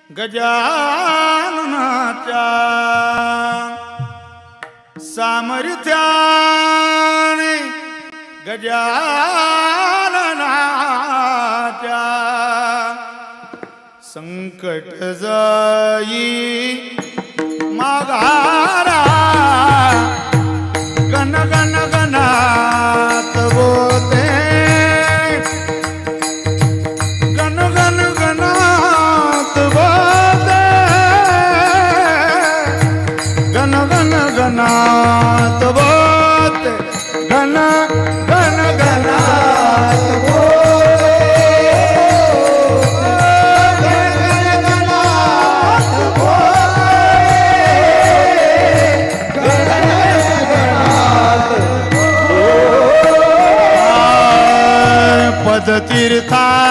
गजाननाच्या सामर्थ्याने गजाननाच्या संकट जाई माघारा गण गण गणात बोते गण गण गणात बोते गण गण गणात बोते गण गण गणात तीर्था